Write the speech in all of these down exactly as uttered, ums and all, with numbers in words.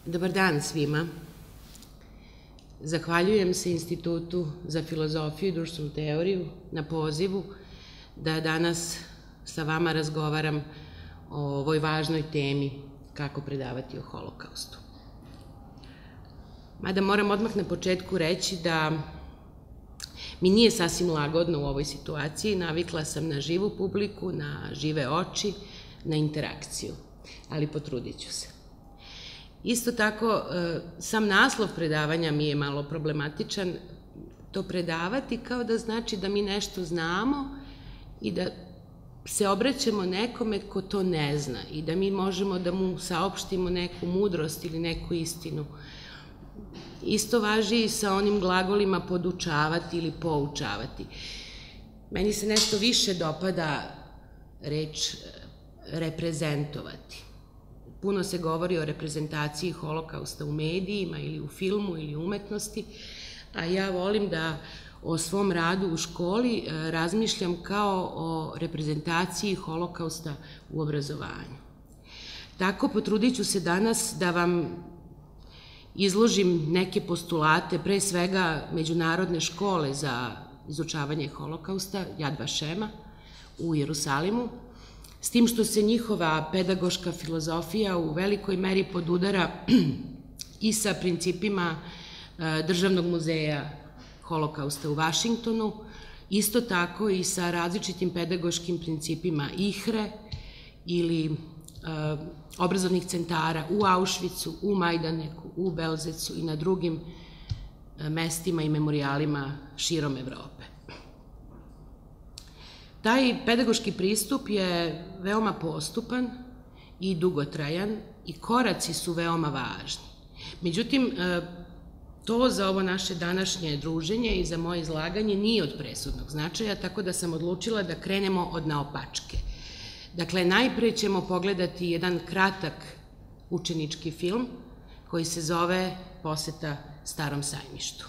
Dobar dan svima. Zahvaljujem se Institutu za filozofiju i društvenu teoriju na pozivu da danas sa vama razgovaram o ovoj važnoj temi kako predavati o Holokaustu. Mada moram odmah na početku reći da mi nije sasvim lagodno u ovoj situaciji, navikla sam na živu publiku, na žive oči, na interakciju, ali potrudit ću se. Isto tako, sam naslov predavanja mi je malo problematičan. To predavati kao da znači da mi nešto znamo i da se obraćamo nekome ko to ne zna i da mi možemo da mu saopštimo neku mudrost ili neku istinu. Isto važi i sa onim glagolima podučavati ili poučavati. Meni se nešto više dopada reč reprezentovati. Puno se govori o reprezentaciji Holokausta u medijima ili u filmu ili u umetnosti, a ja volim da o svom radu u školi razmišljam kao o reprezentaciji Holokausta u obrazovanju. Tako potrudit ću se danas da vam izložim neke postulate, pre svega Međunarodne škole za izučavanje Holokausta, Jad Vašema, u Jerusalimu, s tim što se njihova pedagoška filozofija u velikoj meri podudara i sa principima Državnog muzeja Holokausta u Vašingtonu, isto tako i sa različitim pedagoškim principima I H R E ili obrazovnih centara u Auschwitzu, u Majdaneku, u Belzecu i na drugim mestima i memorijalima širom Evrope. Taj pedagoški pristup je veoma postupan i dugotrajan i koraci su veoma važni. Međutim, to za ovo naše današnje druženje i za moje izlaganje nije od presudnog značaja, tako da sam odlučila da krenemo od naopačke. Dakle, najpre ćemo pogledati jedan kratak učenički film koji se zove Poseta Starom sajmištu.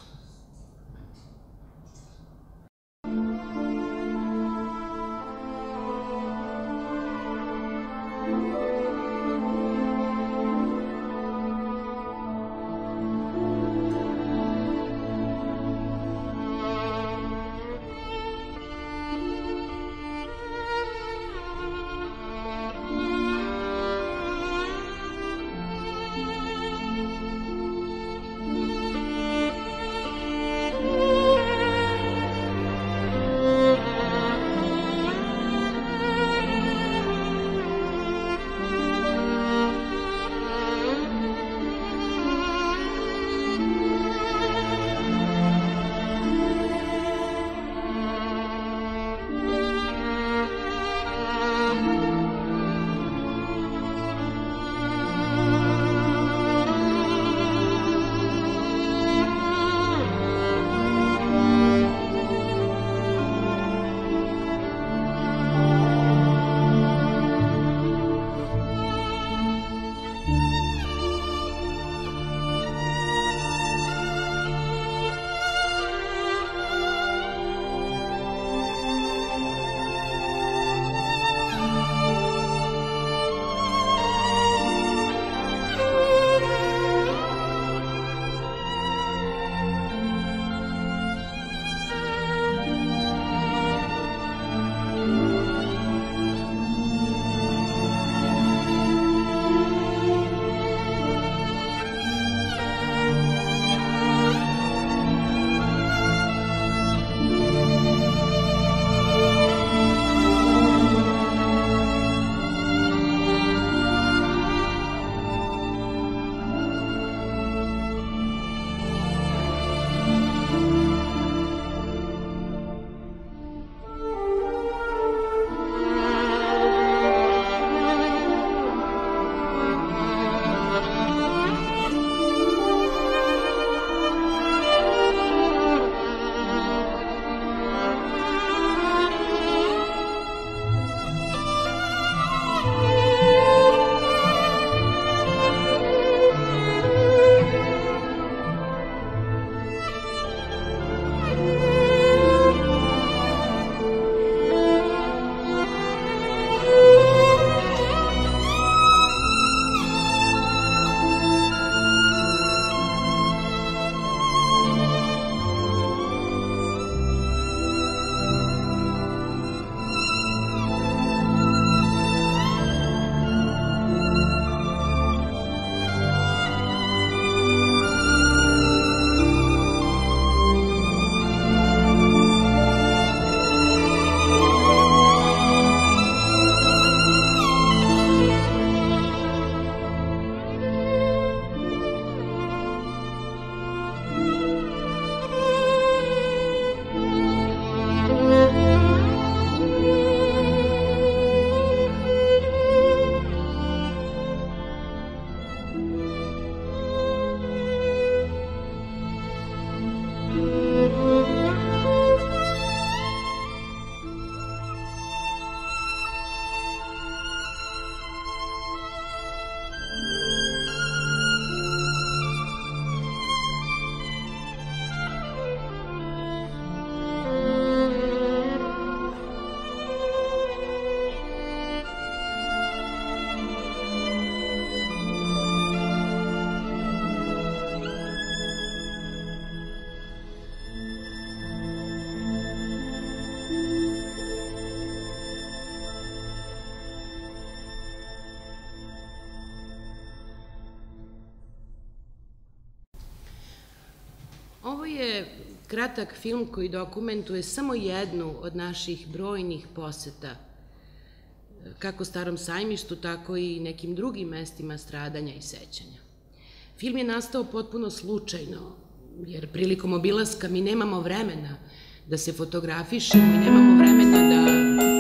Ovo je kratak film koji dokumentuje samo jednu od naših brojnih poseta, kako Starom sajmištu, tako i nekim drugim mestima stradanja i sećanja. Film je nastao potpuno slučajno, jer prilikom obilaska mi nemamo vremena da se fotografišemo i nemamo vremena da...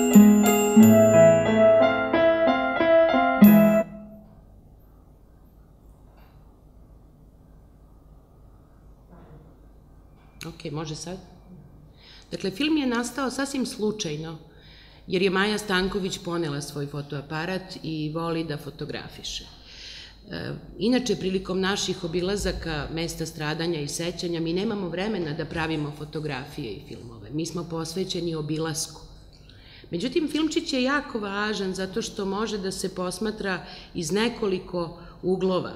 Ok, može sad? Dakle, film je nastao sasvim slučajno, jer je Maja Stanković ponela svoj fotoaparat i voli da fotografiše. Inače, prilikom naših obilazaka mesta stradanja i sećanja, mi nemamo vremena da pravimo fotografije i filmove. Mi smo posvećeni obilasku. Međutim, filmčić je jako važan zato što može da se posmatra iz nekoliko uglova.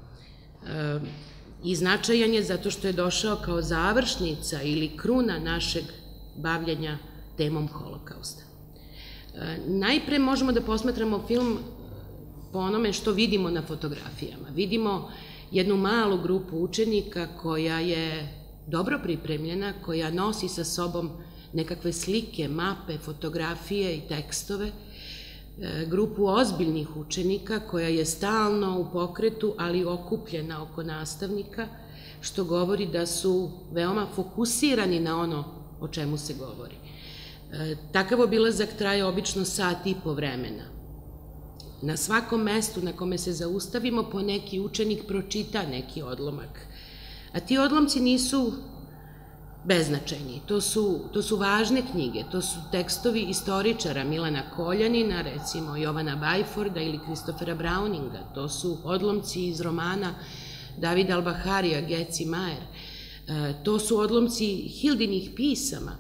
I značajan je zato što je došao kao završnica ili kruna našeg bavljenja temom Holokausta. Najpre možemo da posmatramo film po onome što vidimo na fotografijama. Vidimo jednu malu grupu učenika koja je dobro pripremljena, koja nosi sa sobom nekakve slike, mape, fotografije i tekstove, grupu ozbiljnih učenika koja je stalno u pokretu, ali okupljena oko nastavnika, što govori da su veoma fokusirani na ono o čemu se govori. Takav obilazak traje obično sat i po vremena. Na svakom mestu na kome se zaustavimo, po neki učenik pročita neki odlomak. A ti odlomci nisu beznačajni. To su, to su važne knjige, to su tekstovi istoričara Milana Koljanina, recimo Jovana Bajforda ili Kristofera Browninga. To su odlomci iz romana Davida Albaharija, Geci Majer. To su odlomci Hildinih pisama.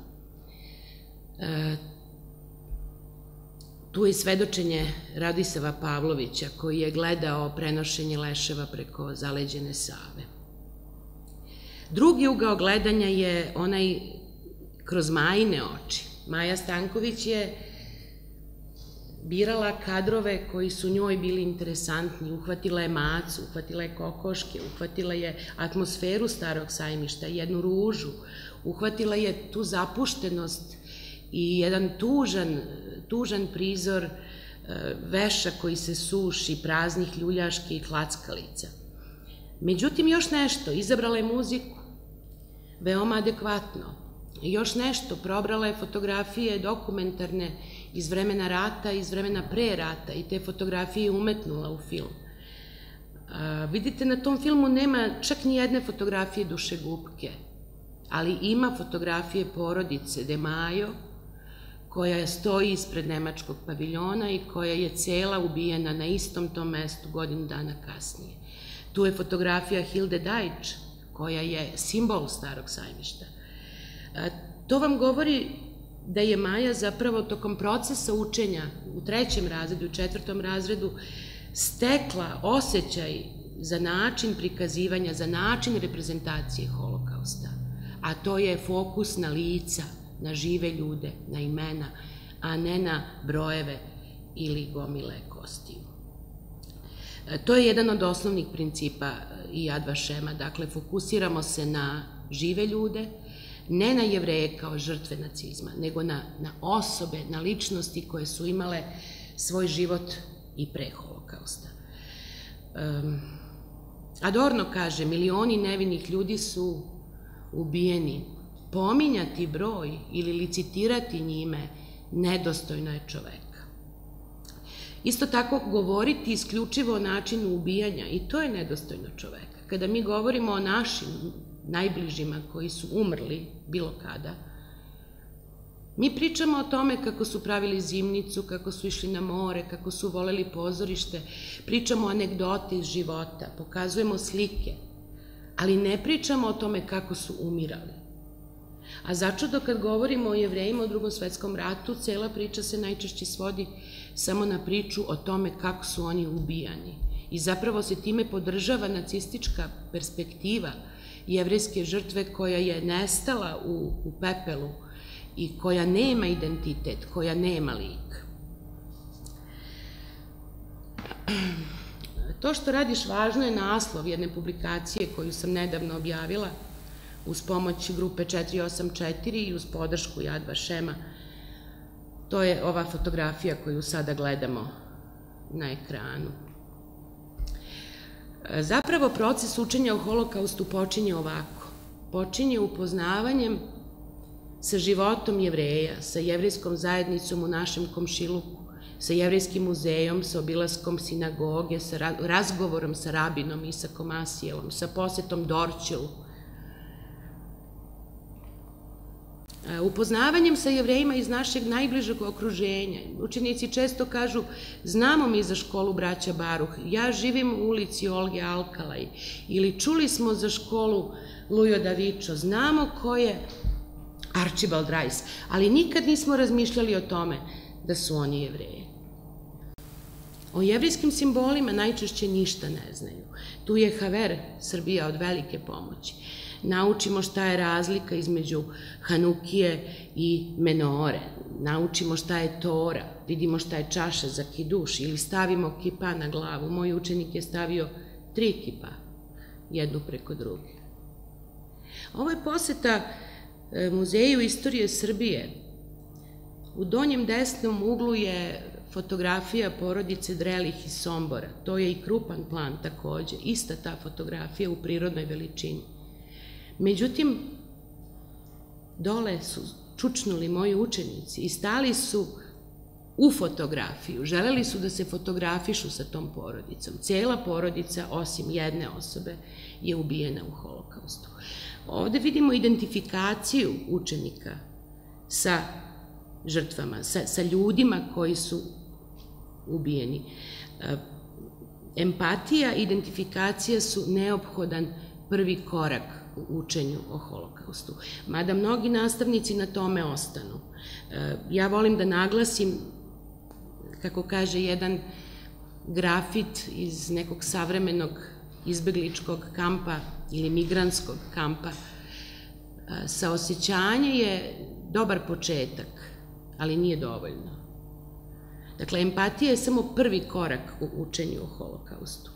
Tu je svedočenje Radisava Pavlovića, koji je gledao prenošenje leševa preko zaleđene Save. Drugi ugao gledanja je onaj kroz Majine oči. Maja Stanković je birala kadrove koji su njoj bili interesantni. Uhvatila je macu, uhvatila je kokoške, uhvatila je atmosferu Starog sajmišta, jednu ružu, uhvatila je tu zapuštenost i jedan tužan, tužan prizor veša koji se suši, praznih ljuljaški i klackalica. Međutim, još nešto, izabrala je muziku, veoma adekvatno. Još nešto, probrala je fotografije dokumentarne iz vremena rata, iz vremena pre rata i te fotografije umetnula u film. Vidite, na tom filmu nema čak ni jedne fotografije dušegupke, ali ima fotografije porodice De Majo, koja stoji ispred nemačkog paviljona i koja je cela ubijena na istom tom mestu godinu dana kasnije. Tu je fotografija Hilde Dajč, koja je simbol Starog sajmišta. To vam govori da je Maja zapravo tokom procesa učenja u trećem razredu, u četvrtom razredu, stekla osjećaj za način prikazivanja, za način reprezentacije Holokausta. A to je fokus na lica, na žive ljude, na imena, a ne na brojeve ili gomile kostiju. To je jedan od osnovnih principa i Jad Vašema. Dakle, fokusiramo se na žive ljude, ne na Jevreje kao žrtve nacizma, nego na, na osobe, na ličnosti koje su imale svoj život i pre Holokausta. Um, Adorno kaže, milioni nevinih ljudi su ubijeni. Pominjati broj ili licitirati njime nedostojno je čoveka. Isto tako govoriti isključivo o načinu ubijanja, i to je nedostojno čoveka. Kada mi govorimo o našim najbližima koji su umrli bilo kada, mi pričamo o tome kako su pravili zimnicu, kako su išli na more, kako su voleli pozorište, pričamo anegdote iz života, pokazujemo slike, ali ne pričamo o tome kako su umirali. A začudo kad govorimo o Jevrejima u Drugom svetskom ratu, cela priča se najčešće svodi samo na priču o tome kako su oni ubijani. I zapravo se time podržava nacistička perspektiva jevrejske žrtve koja je nestala u, u pepelu i koja nema identitet, koja nema lik. To što radiš važno je naslov jedne publikacije koju sam nedavno objavila uz pomoć grupe četiri osam četiri i uz podršku Yad Vašema. To je ova fotografija koju sada gledamo na ekranu. Zapravo proces učenja o holokaustu počinje ovako. Počinje upoznavanjem sa životom Jevreja, sa jevrejskom zajednicom u našem komšiluku, sa jevrejskim muzejom, sa obilaskom sinagoge, sa razgovorom sa rabinom Isakom Asijelom, sa posetom Dorćolu. Upoznavanjem sa Jevrejima iz našeg najbližeg okruženja. Učenici često kažu, znamo mi za školu braća Baruh, ja živim u ulici Olge Alkalaj, ili čuli smo za školu Lujo Davičo, znamo ko je Archibald Rice, ali nikad nismo razmišljali o tome da su oni Jevreji. O jevrejskim simbolima najčešće ništa ne znaju. Tu je Haver, Srbija, od velike pomoći. Naučimo šta je razlika između Hanukije i Menore. Naučimo šta je Tora, vidimo šta je čaša za kiduš ili stavimo kipa na glavu. Moj učenik je stavio tri kipa, jednu preko druge. Ovo je poseta Muzeju istorije Srbije. U donjem desnom uglu je fotografija porodice Drelih iz Sombora. To je i krupan plan takođe, ista ta fotografija u prirodnoj veličini. Međutim, dole su čučnuli moji učenici i stali su u fotografiju. Želeli su da se fotografišu sa tom porodicom. Cijela porodica, osim jedne osobe, je ubijena u holokaustu. Ovde vidimo identifikaciju učenika sa žrtvama, sa ljudima koji su ubijeni. Empatija i identifikacija su neophodan prvi korak u učenju o holokaustu. Mada mnogi nastavnici na tome ostanu. Ja volim da naglasim, kako kaže jedan grafit iz nekog savremenog izbegličkog kampa ili migrantskog kampa, saosećanje je dobar početak, ali nije dovoljno. Dakle, empatija je samo prvi korak u učenju o holokaustu.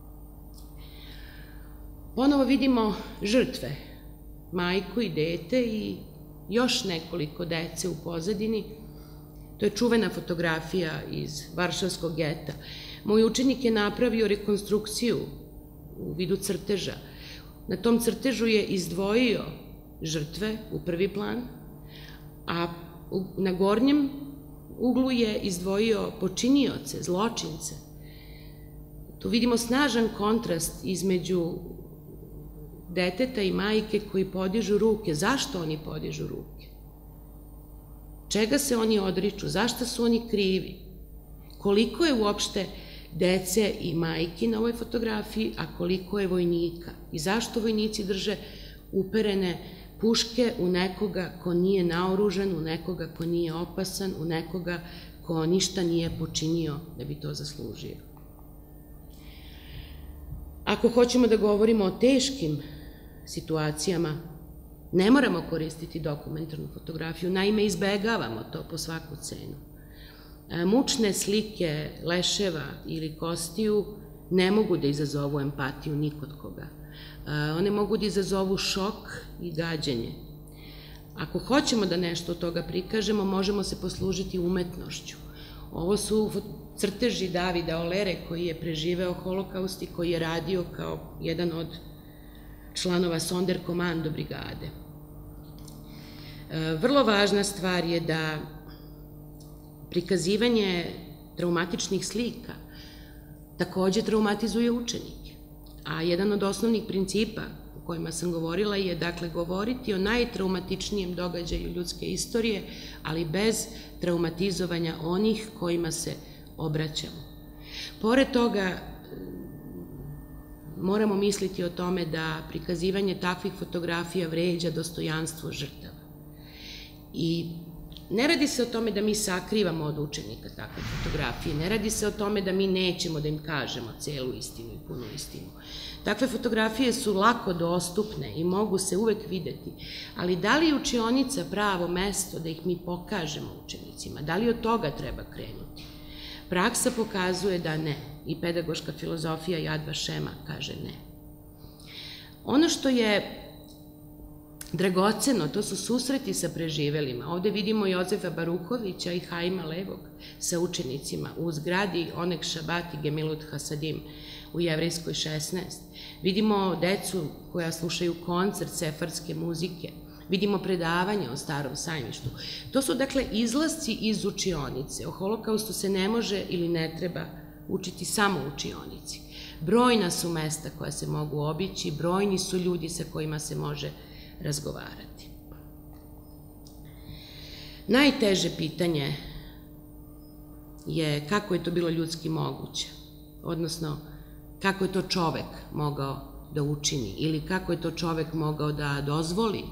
Ponovo vidimo žrtve, majku i dete i još nekoliko dece u pozadini. To je čuvena fotografija iz Varšavskog geta. Moj učenik je napravio rekonstrukciju u vidu crteža. Na tom crtežu je izdvojio žrtve u prvi plan, a na gornjem uglu je izdvojio počinioce, zločince. Tu vidimo snažan kontrast između deteta i majke koji podižu ruke. Zašto oni podižu ruke? Čega se oni odriču? Zašto su oni krivi? Koliko je uopšte dece i majki na ovoj fotografiji, a koliko je vojnika? I zašto vojnici drže uperene puške u nekoga ko nije naoružan, u nekoga ko nije opasan, u nekoga ko ništa nije počinio da bi to zaslužio? Ako hoćemo da govorimo o teškim situacijama, ne moramo koristiti dokumentarnu fotografiju, naime izbegavamo to po svaku cenu. Mučne slike leševa ili kostiju ne mogu da izazovu empatiju nikod koga. One mogu da izazovu šok i gađenje. Ako hoćemo da nešto od toga prikažemo, možemo se poslužiti umetnošću. Ovo su crteži Davida Olere, koji je preživeo holokaust i koji je radio kao jedan od članova Sonderkommando brigade. Vrlo važna stvar je da prikazivanje traumatičnih slika takođe traumatizuje učenike. A jedan od osnovnih principa o kojima sam govorila je, dakle, govoriti o najtraumatičnijem događaju ljudske istorije, ali bez traumatizovanja onih kojima se obraćamo. Pored toga, moramo misliti o tome da prikazivanje takvih fotografija vređa dostojanstvo žrtava. I ne radi se o tome da mi sakrivamo od učenika takve fotografije, ne radi se o tome da mi nećemo da im kažemo celu istinu i punu istinu. Takve fotografije su lako dostupne i mogu se uvek videti, ali da li je učionica pravo mesto da ih mi pokažemo učenicima? Da li od toga treba krenuti? Praksa pokazuje da ne, i pedagoška filozofija Yad Vašema kaže ne. Ono što je dragoceno, to su susreti sa preživelima. Ovde vidimo Jozefa Baruhovića i Haima Levog sa učenicima u zgradi Oneg Šabat i Gemilut Hasadim u Jevrejskoj šesnaest. Vidimo decu koja slušaju koncert sefardske muzike. Vidimo predavanje o Starom sajmištu. To su, dakle, izlasci iz učionice. O holokaustu se ne može ili ne treba učiti samo u učionici. Brojna su mesta koja se mogu obići, brojni su ljudi sa kojima se može razgovarati. Najteže pitanje je kako je to bilo ljudski moguće, odnosno kako je to čovek mogao da učini ili kako je to čovek mogao da dozvoli.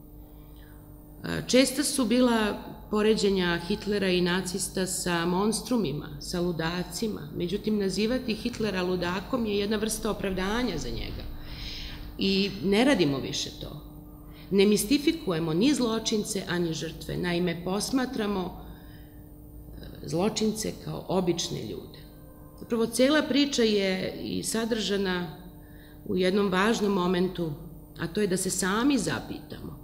Česta su bila poređenja Hitlera i nacista sa monstrumima, sa ludacima. Međutim, nazivati Hitlera ludakom je jedna vrsta opravdanja za njega. I ne radimo više to. Ne mistifikujemo ni zločince, ani žrtve. Naime, posmatramo zločince kao obične ljude. Zapravo, cela priča je i sadržana u jednom važnom momentu, a to je da se sami zapitamo.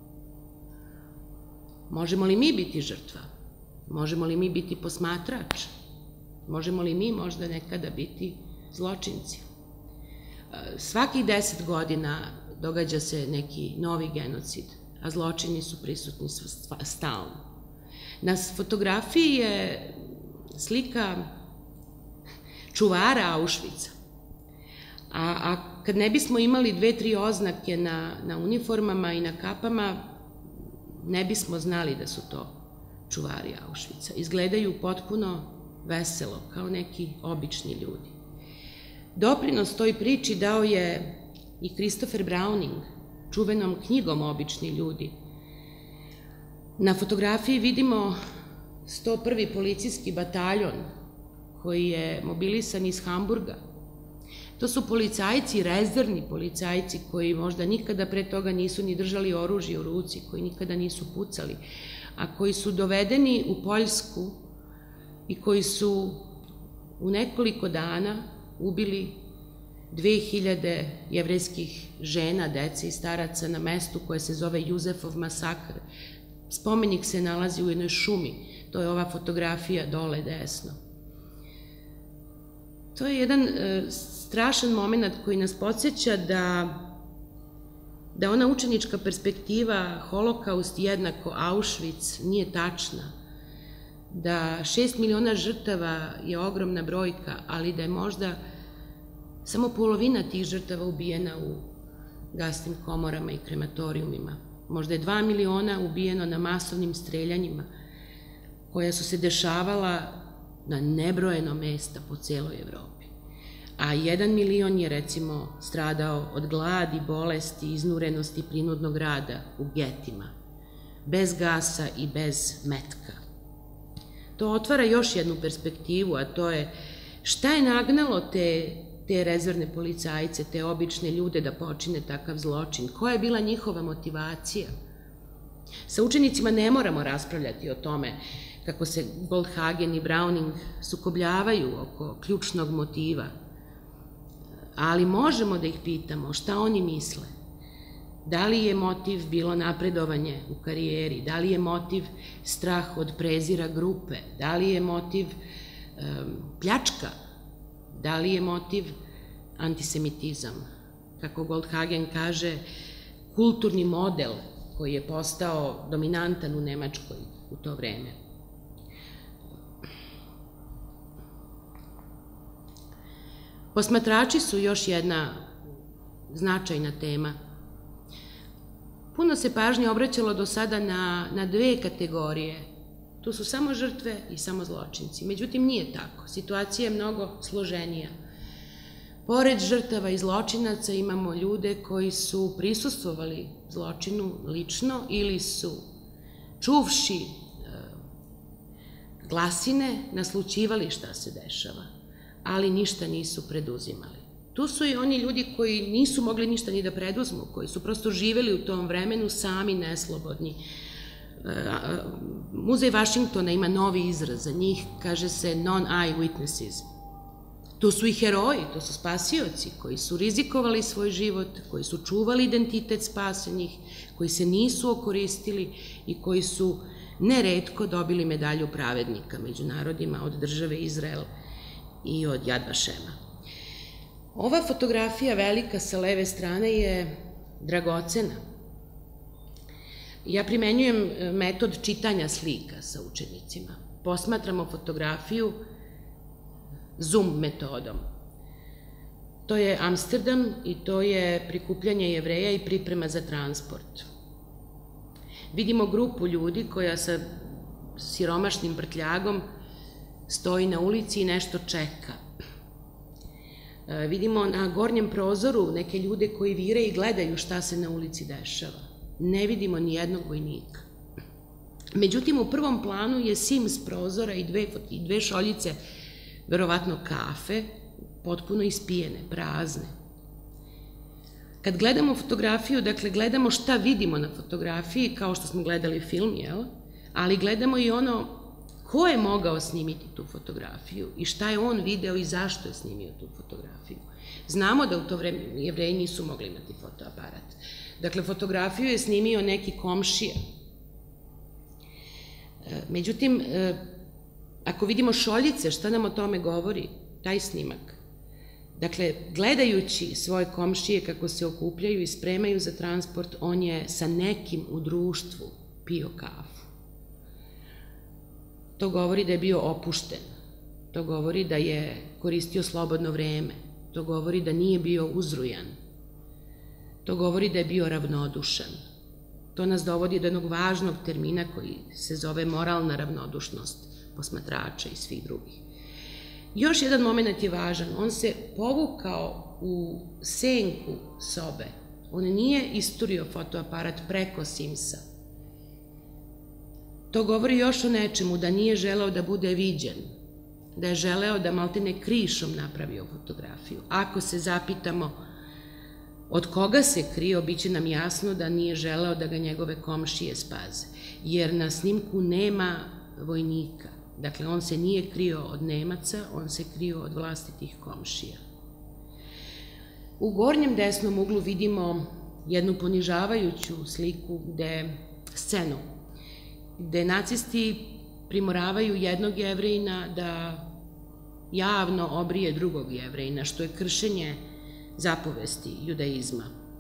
Možemo li mi biti žrtva? Možemo li mi biti posmatrač? Možemo li mi možda nekada biti zločinci? Svakih deset godina događa se neki novi genocid, a zločini su prisutni stalno. Na fotografiji je slika čuvara Auschwitza, a kad ne bismo imali dve, tri oznake na uniformama i na kapama, ne bismo znali da su to čuvari Auschwitza. Izgledaju potpuno veselo, kao neki obični ljudi. Doprinos toj priči dao je i Christopher Browning, čuvenom knjigom Obični ljudi. Na fotografiji vidimo sto prvi policijski bataljon koji je mobilisan iz Hamburga. To su policajci, rezervni policajci koji možda nikada pre toga nisu ni držali oružje u ruci, koji nikada nisu pucali, a koji su dovedeni u Poljsku i koji su u nekoliko dana ubili dve hiljade jevrejskih žena, dece i staraca na mestu koje se zove Juzefov masakr. Spomenik se nalazi u jednoj šumi, to je ova fotografija dole desno. To je jedan strašan moment koji nas podsjeća da ona učenička perspektiva holokaust jednako Auschwitz nije tačna, da šest miliona žrtava je ogromna brojka, ali da je možda samo polovina tih žrtava ubijena u gasnim komorama i krematorijumima. Možda je dva miliona ubijeno na masovnim streljanjima koja su se dešavala na nebrojeno mesta po celoj Evropi. A jedan milion je, recimo, stradao od gladi, bolesti, iznurenosti, prinudnog rada u getima, bez gasa i bez metka. To otvara još jednu perspektivu, a to je šta je nagnalo te te rezervne policajce, te obične ljude da počine takav zločin. Koja je bila njihova motivacija? Sa učenicima ne moramo raspravljati o tome kako se Goldhagen i Browning sukobljavaju oko ključnog motiva, ali možemo da ih pitamo šta oni misle. Da li je motiv bilo napredovanje u karijeri? Da li je motiv strah od prezira grupe? Da li je motiv pljačka? Da li je motiv antisemitizam? Kako Goldhagen kaže, kulturni model koji je postao dominantan u Nemačkoj u to vreme. Posmatrači su još jedna značajna tema. Puno se pažnje obraćalo do sada na dve kategorije. Tu su samo žrtve i samo zločinci. Međutim, nije tako. Situacija je mnogo složenija. Pored žrtava i zločinaca imamo ljude koji su prisustvovali zločinu lično ili su, čuvši glasine, naslućivali šta se dešava, ali ništa nisu preduzimali. Tu su i oni ljudi koji nisu mogli ništa ni da preduzmu, koji su prosto živeli u tom vremenu sami neslobodni. Muzej Vašingtona ima novi izraz za njih, kaže se non-eye witnesses. To su i heroji, to su spasioci koji su rizikovali svoj život, koji su čuvali identitet spasenih, koji se nisu okoristili i koji su neretko dobili medalju pravednika među narodima od države Izrael i od Jad Vašema. Ova fotografija velika sa leve strane je dragocena. Ja primenjujem metod čitanja slika sa učenicima. Posmatramo fotografiju zoom metodom. To je Amsterdam i to je prikupljanje Jevreja i priprema za transport. Vidimo grupu ljudi koja sa siromašnim prtljagom stoji na ulici i nešto čeka. Vidimo na gornjem prozoru neke ljude koji vire i gledaju šta se na ulici dešava. Ne vidimo ni jednog vojnika. Međutim, u prvom planu je sim s prozora i dve, i dve šoljice, verovatno kafe, potpuno ispijene, prazne. Kad gledamo fotografiju, dakle, gledamo šta vidimo na fotografiji, kao što smo gledali film, jel? Ali gledamo i ono ko je mogao snimiti tu fotografiju i šta je on video i zašto je snimio tu fotografiju. Znamo da u to vreme Jevreji nisu mogli imati fotoaparat. Dakle, fotografiju je snimio neki komšija. Međutim, ako vidimo šoljice, šta nam o tome govori taj snimak? Dakle, gledajući svoje komšije kako se okupljaju i spremaju za transport, on je sa nekim u društvu pio kafu. To govori da je bio opušten. To govori da je koristio slobodno vreme. To govori da nije bio uzrujan. To govori da je bio ravnodušan. To nas dovodi do jednog važnog termina koji se zove moralna ravnodušnost posmatrača i svih drugih. Još jedan moment je važan. On se povukao u senku sobe. On nije isturio fotoaparat preko simsa. To govori još o nečemu, da nije želeo da bude viđen, da je želeo da maltene krišom napravio fotografiju. Ako se zapitamo od koga se krio, bit će nam jasno da nije želeo da ga njegove komšije spaze, jer na snimku nema vojnika. Dakle, on se nije krio od Nemaca, on se krio od vlastitih komšija. U gornjem desnom uglu vidimo jednu ponižavajuću sliku, gde scenu, gde nacisti primoravaju jednog Jevrejina da javno obrije drugog Jevrejina, što je kršenje zapovesti judaizma.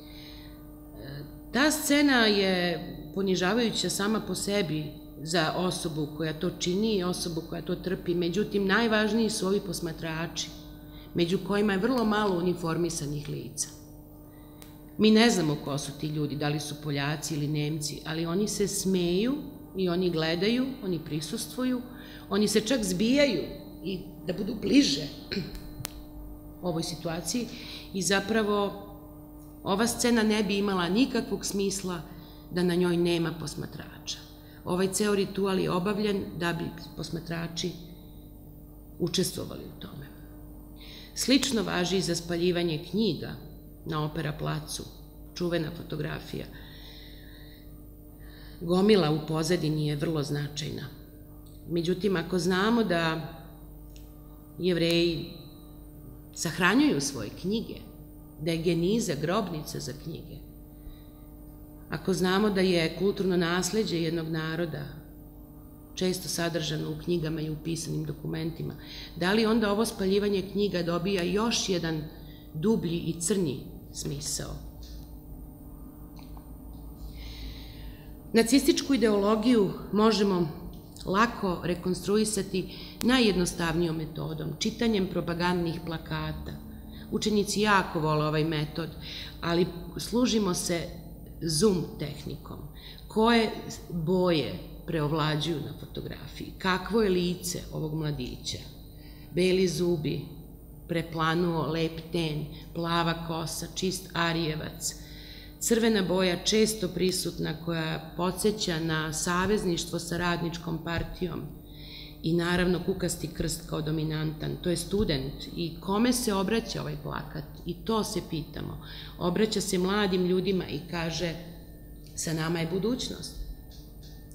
Ta scena je ponižavajuća sama po sebi za osobu koja to čini i osobu koja to trpi. Međutim, najvažniji su ovi posmatrači, među kojima je vrlo malo uniformisanih lica. Mi ne znamo ko su ti ljudi, da li su Poljaci ili Nemci, ali oni se smeju i oni gledaju, oni prisustvuju, oni se čak zbijaju i da budu bliže ovoj situaciji i zapravo ova scena ne bi imala nikakvog smisla da na njoj nema posmatrača. Ovaj ceo ritual je obavljen da bi posmatrači učestvovali u tome. Slično važi i za spaljivanje knjiga na Opera placu, čuvena fotografija. Gomila u pozadini je vrlo značajna. Međutim, ako znamo da Jevreji sahranjuju svoje knjige, da je geniza grobnica za knjige, ako znamo da je kulturno nasleđe jednog naroda često sadržano u knjigama i u pisanim dokumentima, da li onda ovo spaljivanje knjiga dobija još jedan dublji i crnji smisao? Nacističku ideologiju možemo lako rekonstruisati najjednostavnijom metodom, čitanjem propagandnih plakata. Učenici jako vole ovaj metod, ali služimo se zoom tehnikom. Koje boje preovlađuju na fotografiji? Kakvo je lice ovog mladića? Beli zubi, preplanuo lep ten, plava kosa, čist arijevac, crvena boja često prisutna koja podsjeća na savezništvo sa radničkom partijom i naravno kukasti krst kao dominantan. To je student i kome se obraća ovaj plakat? I to se pitamo. Obraća se mladim ljudima i kaže sa nama je budućnost.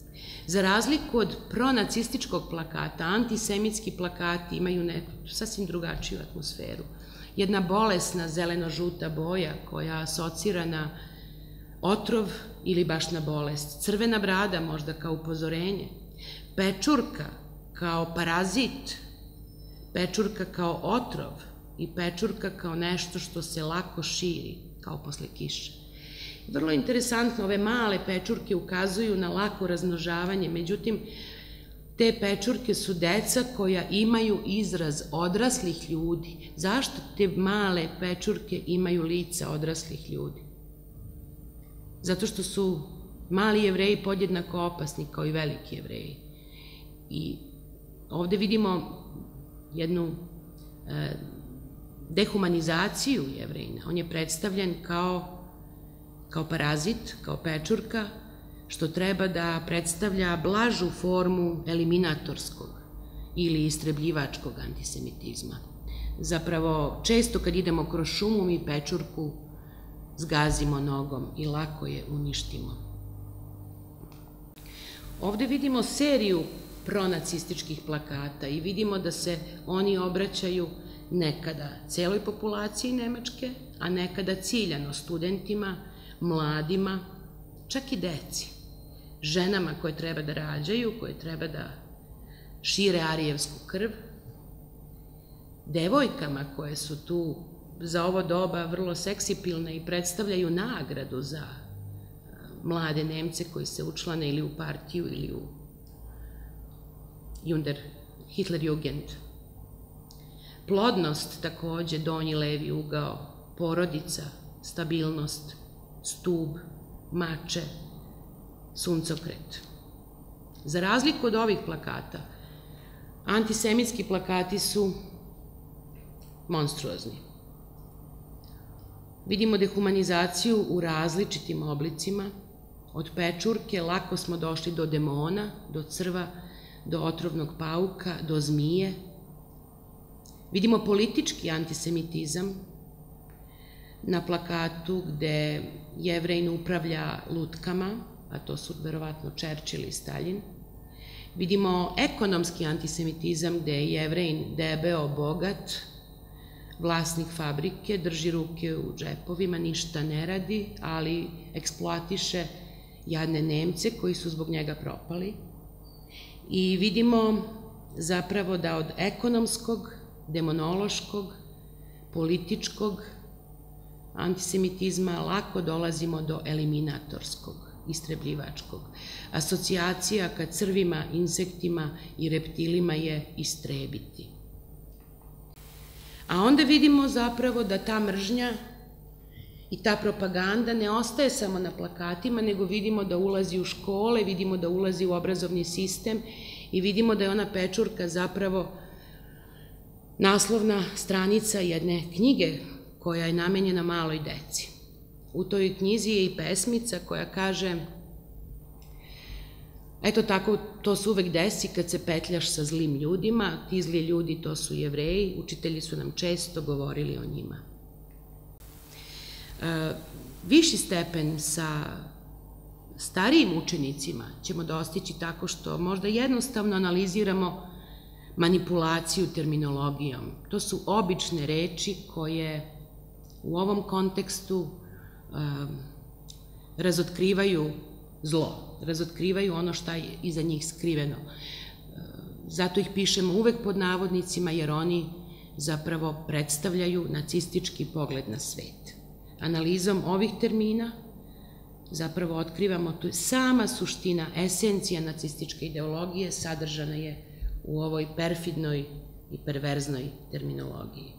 Za razliku od pronacističkog plakata, antisemitski plakati imaju neku sasvim drugačiju atmosferu. Jedna bolesna zeleno-žuta boja koja asocira na otrov ili baš na bolest. Crvena brada možda kao upozorenje. Pečurka kao parazit. Pečurka kao otrov i pečurka kao nešto što se lako širi, kao posle kiše. Vrlo interesantno, ove male pečurke ukazuju na lako razmnožavanje, međutim, te pečurke su deca koja imaju izraz odraslih ljudi. Zašto te male pečurke imaju lica odraslih ljudi? Zato što su mali Jevreji podjednako opasni kao i veliki Jevreji. I ovde vidimo jednu e, dehumanizaciju Jevrejina. On je predstavljen kao, kao parazit, kao pečurka, što treba da predstavlja blažu formu eliminatorskog ili istrebljivačkog antisemitizma. Zapravo, često kad idemo kroz šumu, mi pečurku zgazimo nogom i lako je uništimo. Ovde vidimo seriju pronacističkih plakata i vidimo da se oni obraćaju nekada celoj populaciji Nemačke, a nekada ciljano studentima, mladima, čak i deci, ženama koje treba da rađaju, koje treba da šire arijevsku krv, devojkama koje su tu za ovo doba vrlo seksipilne i predstavljaju nagradu za mlade Nemce koji se učlane ili u partiju ili u Junder, Hitlerjugend. Plodnost takođe, donji levi ugao, porodica, stabilnost, stub, mače, suncokret. Za razliku od ovih plakata, antisemitski plakati su monstruozni. Vidimo dehumanizaciju u različitim oblicima. Od pečurke lako smo došli do demona, do crva, do otrovnog pauka, do zmije. Vidimo politički antisemitizam na plakatu gde Jevrejin upravlja lutkama, a to su verovatno Churchill i Stalin. Vidimo ekonomski antisemitizam gde je Jevrejin debeo, bogat, vlasnik fabrike, drži ruke u džepovima, ništa ne radi, ali eksploatiše jadne Nemce koji su zbog njega propali. I vidimo zapravo da od ekonomskog, demonološkog, političkog antisemitizma lako dolazimo do eliminatorskog, istrebljivačkog. Asocijacija ka crvima, insektima i reptilima je istrebiti. A onda vidimo zapravo da ta mržnja i ta propaganda ne ostaje samo na plakatima, nego vidimo da ulazi u škole, vidimo da ulazi u obrazovni sistem i vidimo da je ona pečurka zapravo naslovna stranica jedne knjige koja je namenjena maloj deci. U toj knjizi je i pesmica koja kaže: eto tako, to se uvek desi kad se petljaš sa zlim ljudima, ti zli ljudi to su Jevreji, učitelji su nam često govorili o njima. Viši stepen sa starijim učenicima ćemo dostići tako što možda jednostavno analiziramo manipulaciju terminologijom. To su obične reči koje u ovom kontekstu razotkrivaju zlo, razotkrivaju ono šta je iza njih skriveno. Zato ih pišemo uvek pod navodnicima, jer oni zapravo predstavljaju nacistički pogled na svet. Analizom ovih termina zapravo otkrivamo tu sama suština, esencija nacističke ideologije sadržana je u ovoj perfidnoj i perverznoj terminologiji.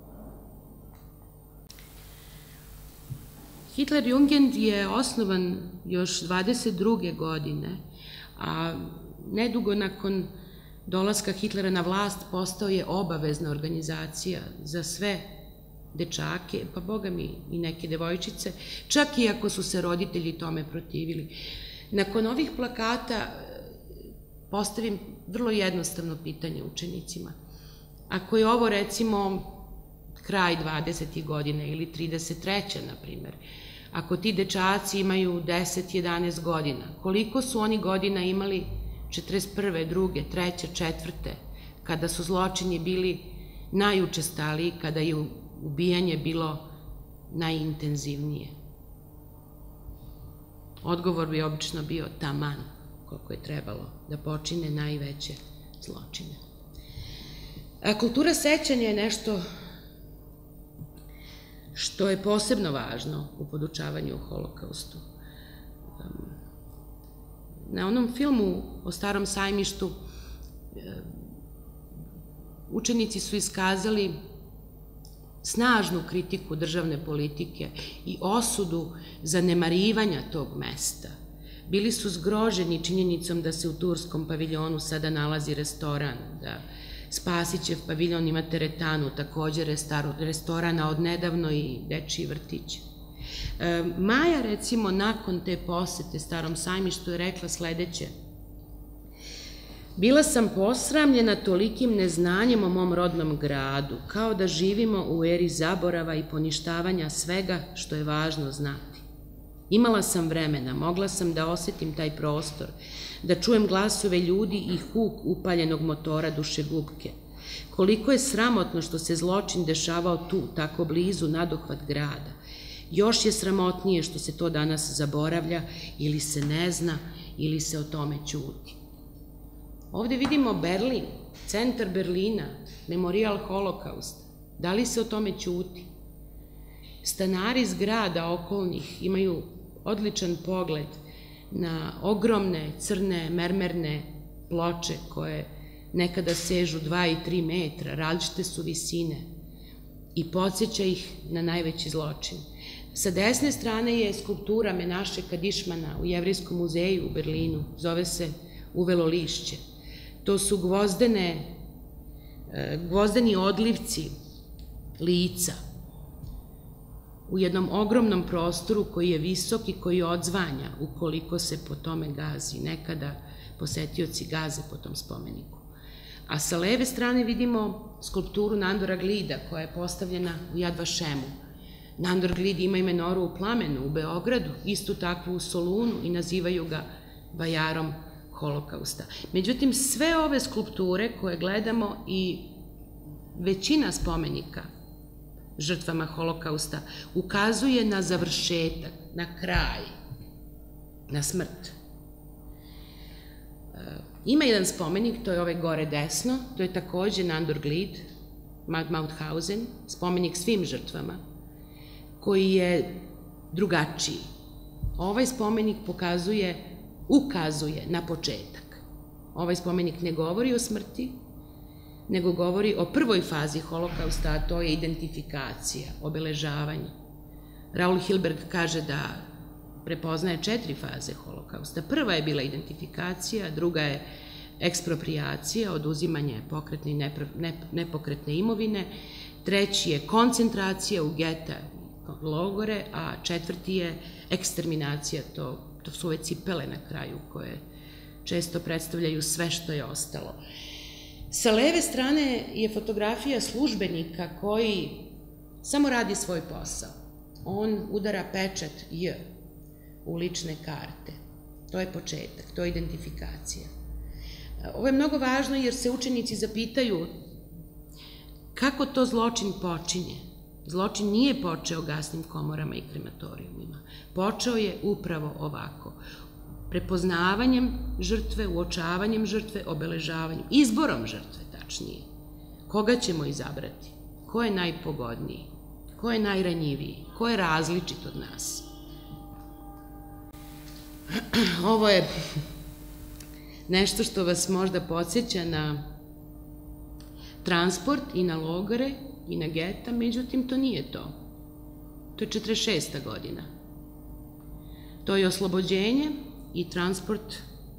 Hitlerjugend je osnovan još dvadeset druge godine, a nedugo nakon dolaska Hitlera na vlast postao je obavezna organizacija za sve dečake, pa boga mi i neke devojčice, čak i ako su se roditelji tome protivili. Nakon ovih plakata postavim vrlo jednostavno pitanje učenicima. Ako je ovo, recimo, kraj dvadesetih godine ili trideset treće, na primer, ako ti dečaci imaju deset jedanaest godina, koliko su oni godina imali četrdeset prve, druge, treće, četvrte, kada su zločini bili najučestaliji, kada je ubijanje bilo najintenzivnije? Odgovor bi obično bio taman, koliko je trebalo da počine najveće zločine. Kultura sećanja je nešto što je posebno važno u podučavanju o Holokaustu. Na onom filmu o Starom sajmištu učenici su iskazali snažnu kritiku državne politike i osudu zanemarivanja tog mesta. Bili su zgroženi činjenicom da se u turskom paviljonu sada nalazi restoran, da Spasićev paviljon ima teretanu, također restorana od nedavno i dečiji vrtić. Maja, recimo, nakon te posete Starom sajmištu je rekla sledeće: bila sam posramljena tolikim neznanjem o mom rodnom gradu, kao da živimo u eri zaborava i poništavanja svega što je važno znati. Imala sam vremena, mogla sam da osetim taj prostor, da čujem glasove ljudi i huk upaljenog motora dušegupke. Koliko je sramotno što se zločin dešavao tu, tako blizu, nadohvat grada. Još je sramotnije što se to danas zaboravlja ili se ne zna ili se o tome ćuti. Ovde vidimo Berlin, centar Berlina, memorijal Holokausta. Da li se o tome ćuti? Stanari zgrada okolnih imaju odličan pogled na ogromne crne mermerne ploče koje nekada sežu dva i tri metra, različite su visine i podsjeća ih na najveći zločin. Sa desne strane je skulptura Menaše Kadišmana u Jevrejskom muzeju u Berlinu, zove se Uvelo lišće. To su gvozdene, gvozdeni odlivci lica u jednom ogromnom prostoru koji je visok i koji odzvanja ukoliko se po tome gazi. Nekada posetioci gaze po tom spomeniku. A sa leve strane vidimo skulpturu Nandora Glida koja je postavljena u Jad Vašemu. Nandor Glid ima i menoru u Plamenu u Beogradu, istu takvu u Solunu i nazivaju ga vajarom Holokausta. Međutim, sve ove skulpture koje gledamo i većina spomenika žrtvama Holokausta ukazuje na završetak, na kraj, na smrt. Ima jedan spomenik, to je ovaj gore desno, to je takođe Nandor Glid, Mauthausen, spomenik svim žrtvama, koji je drugačiji. Ovaj spomenik pokazuje, ukazuje na početak. Ovaj spomenik ne govori o smrti, nego govori o prvoj fazi Holokausta, a to je identifikacija, obeležavanje. Raul Hilberg kaže da prepoznaje četiri faze Holokausta. Prva je bila identifikacija, druga je ekspropriacija, oduzimanje pokretne i nepokretne imovine, treći je koncentracija u geta logore, a četvrti je eksterminacija, to, to su ove cipele na kraju koje često predstavljaju sve što je ostalo. Sa leve strane je fotografija službenika koji samo radi svoj posao. On udara pečat J u lične karte. To je početak, to je identifikacija. Ovo je mnogo važno jer se učenici zapitaju kako to zločin počinje. Zločin nije počeo gasnim komorama i krematorijumima. Počeo je upravo ovako. Prepoznavanjem žrtve, uočavanjem žrtve, obeležavanjem, izborom žrtve, tačnije. Koga ćemo izabrati? Ko je najpogodniji? Ko je najranjiviji? Ko je različit od nas? Ovo je nešto što vas možda podsjeća na transport i na logore i na geta, međutim to nije to. To je četrdeset šesta godina. To je oslobođenje i transport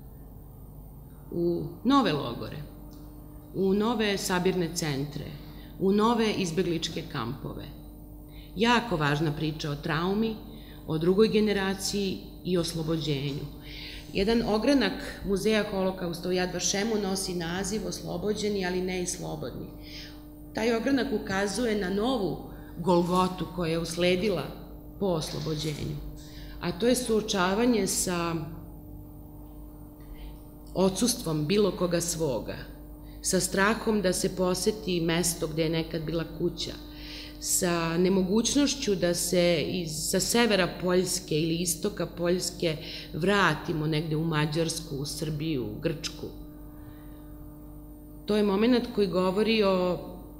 u nove logore, u nove sabirne centre, u nove izbegličke kampove. Jako važna priča o traumi, o drugoj generaciji i oslobođenju. Jedan ogranak Muzeja Holokausta u Jad Vašemu nosi naziv Oslobođeni, ali ne i slobodni. Taj ogranak ukazuje na novu Golgotu koja je usledila po oslobođenju, a to je suočavanje sa odsustvom bilo koga svoga, sa strahom da se poseti mesto gde je nekad bila kuća, sa nemogućnošću da se sa severa Poljske ili istoka Poljske vratimo negde u Mađarsku, u Srbiju, u Grčku. To je moment koji govori o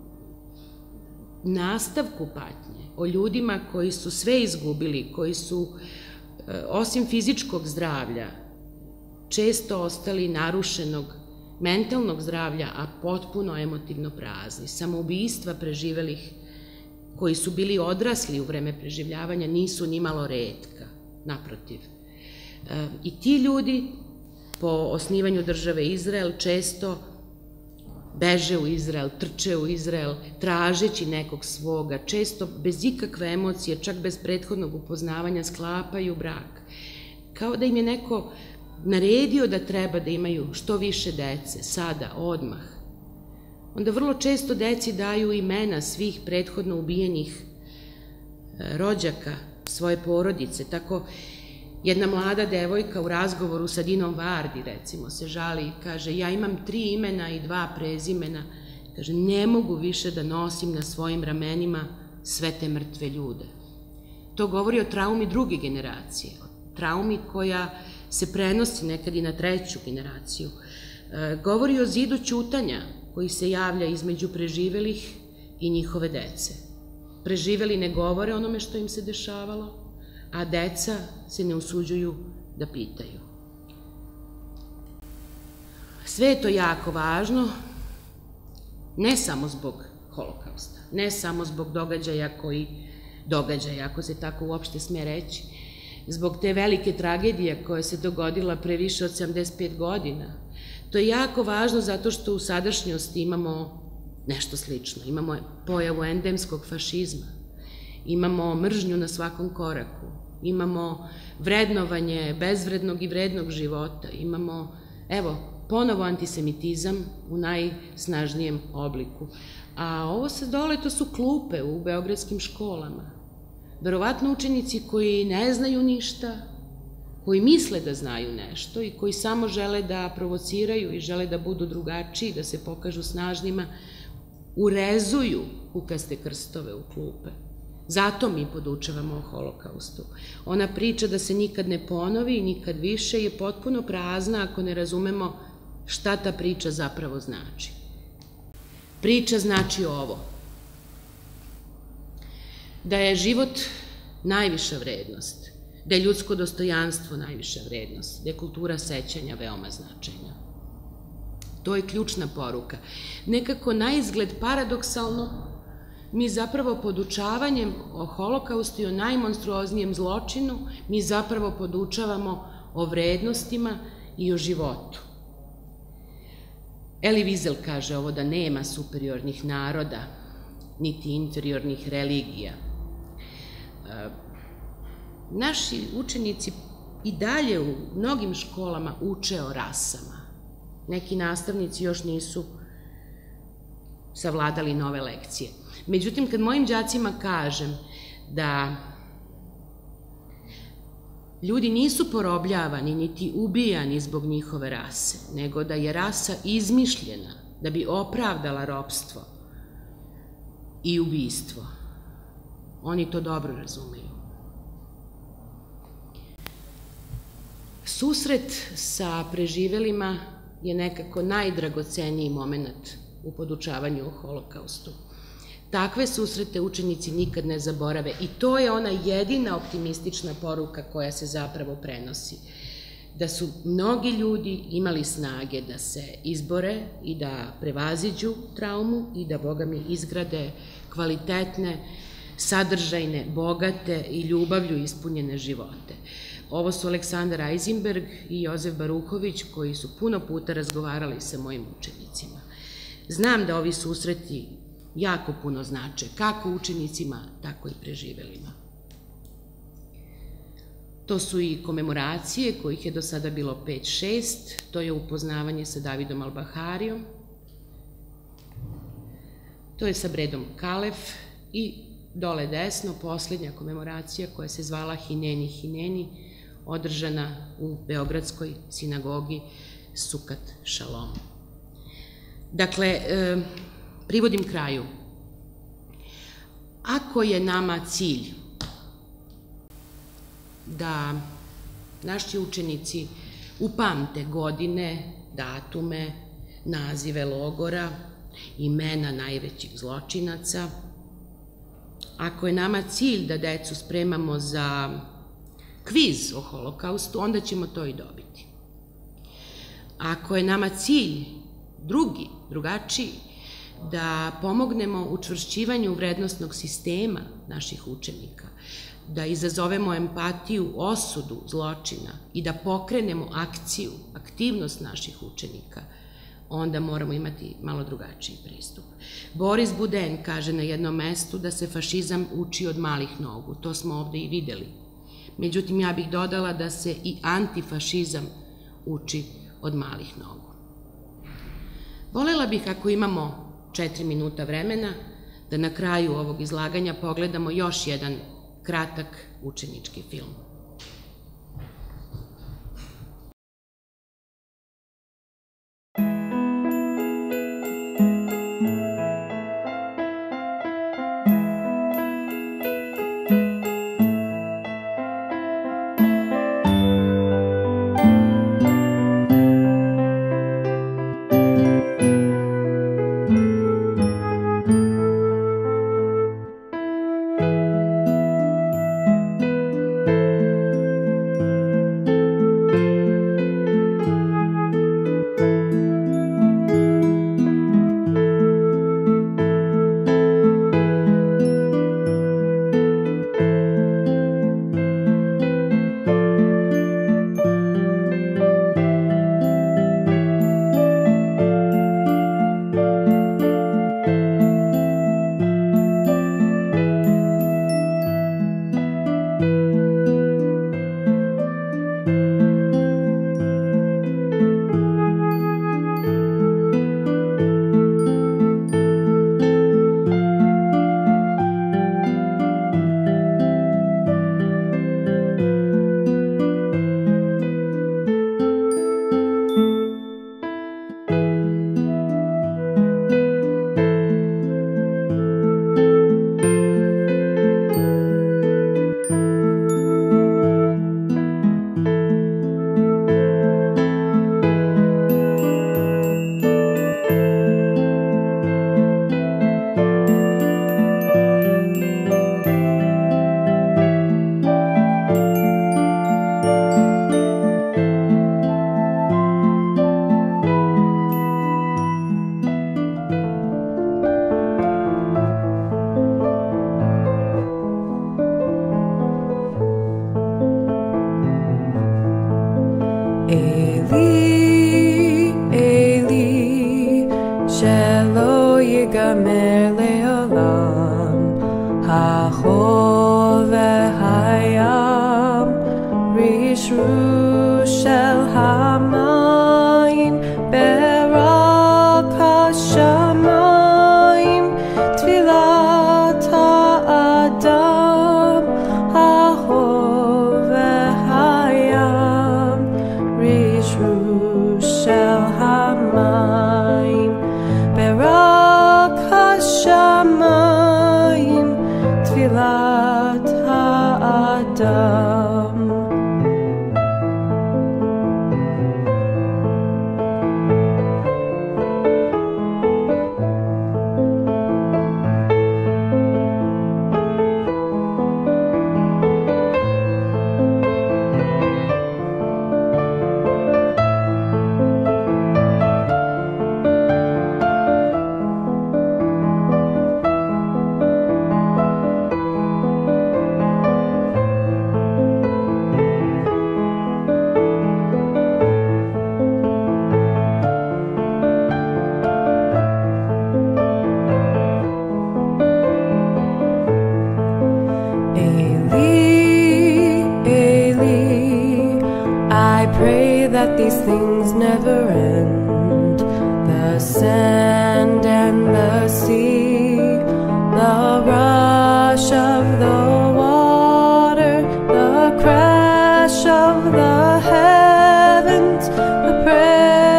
nastavku patnje, o ljudima koji su sve izgubili, koji su, osim fizičkog zdravlja, često ostali narušenog mentalnog zdravlja, a potpuno emotivno prazni. Samoubistva preživelih koji su bili odrasli u vreme preživljavanja nisu ni malo retka, naprotiv. I ti ljudi po osnivanju države Izrael često beže u Izrael, trče u Izrael, tražeći nekog svoga, često bez ikakve emocije, čak bez prethodnog upoznavanja, sklapaju brak. Kao da im je neko naredio da treba da imaju što više dece, sada, odmah. Onda vrlo često deci daju imena svih prethodno ubijenih rođaka, svoje porodice. Tako jedna mlada devojka u razgovoru sa Dinom Vardi, recimo, se žali i kaže: ja imam tri imena i dva prezimena. Kaže, ne mogu više da nosim na svojim ramenima sve te mrtve ljude. To govori o traumi druge generacije, o traumi koja se prenosi nekad i na treću generaciju. Govori o zidu ćutanja koji se javlja između preživelih i njihove dece. Preživeli ne govore onome što im se dešavalo, a deca se ne usuđuju da pitaju. Sve je to jako važno, ne samo zbog holokausta, ne samo zbog događaja koji događaja, ako se tako uopšte sme reći, zbog te velike tragedije koja se dogodila pre više od sedamdeset pet godina. To je jako važno zato što u sadašnjosti imamo nešto slično. Imamo pojavu endemskog fašizma, imamo mržnju na svakom koraku, imamo vrednovanje bezvrednog i vrednog života, imamo, evo, ponovo antisemitizam u najsnažnijem obliku. A ovo sa dole, to su klupe u beogradskim školama. Verovatno učenici koji ne znaju ništa, koji misle da znaju nešto i koji samo žele da provociraju i žele da budu drugačiji, da se pokažu snažnima, urezuju kukaste krstove u klupe. Zato mi podučavamo o holokaustu. Ona priča da se nikad ne ponovi i nikad više je potpuno prazna ako ne razumemo šta ta priča zapravo znači. Priča znači ovo: da je život najviša vrednost, da je ljudsko dostojanstvo najviša vrednost, da je kultura sećanja veoma značajna. To je ključna poruka. Nekako na izgled paradoksalno, mi zapravo podučavanjem o holokaustu i o najmonstruoznijem zločinu, mi zapravo podučavamo o vrednostima i o životu. Elie Wiesel kaže ovo, da nema superiornih naroda, niti inferiornih religija. Naši učenici i dalje u mnogim školama uče o rasama. Neki nastavnici još nisu savladali nove lekcije. Međutim, kad mojim đacima kažem da ljudi nisu porobljavani niti ubijani zbog njihove rase, nego da je rasa izmišljena da bi opravdala ropstvo i ubistvo, oni to dobro razumeju. Susret sa preživelima je nekako najdragoceniji moment u podučavanju o holokaustu. Takve susrete učenici nikad ne zaborave i to je ona jedina optimistična poruka koja se zapravo prenosi. Da su mnogi ljudi imali snage da se izbore i da prevaziđu traumu i da, Boga mi, izgrade kvalitetne, sadržajne, bogate i ljubavlju ispunjene živote. Ovo su Aleksandar Eisenberg i Jozef Baruhović, koji su puno puta razgovarali sa mojim učenicima. Znam da ovi susreti jako puno znače, kako učenicima, tako i preživelima. To su i komemoracije, kojih je do sada bilo pet šest, to je upoznavanje sa Davidom Al-Baharijom, to je sa Bredom Kalef i dole desno poslednja komemoracija koja se zvala Hineni Hineni, održana u Beogradskoj sinagogi Sukat Šalom. Dakle, privodim kraju. Ako je nama cilj da naši učenici upamte godine, datume, nazive logora, imena najvećih zločinaca, ako je nama cilj da decu spremamo za kviz o Holokaustu, onda ćemo to i dobiti. Ako je nama cilj drugi, drugačiji, da pomognemo učvršćivanju vrednosnog sistema naših učenika, da izazovemo empatiju, osudu zločina i da pokrenemo akciju, aktivnost naših učenika, onda moramo imati malo drugačiji pristup. Boris Buden kaže na jednom mestu da se fašizam uči od malih nogu, to smo ovde i videli. Međutim, ja bih dodala da se i antifašizam uči od malih nogu. Volela bih, ako imamo četiri minuta vremena, da na kraju ovog izlaganja pogledamo još jedan kratak učenički film. That these things never end. The sand and the sea, the rush of the water, the crash of the heavens, the prayer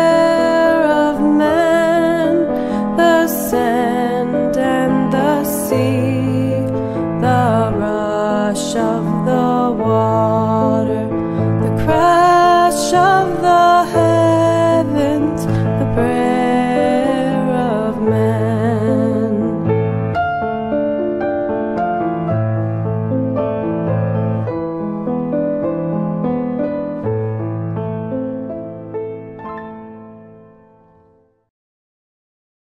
rush of the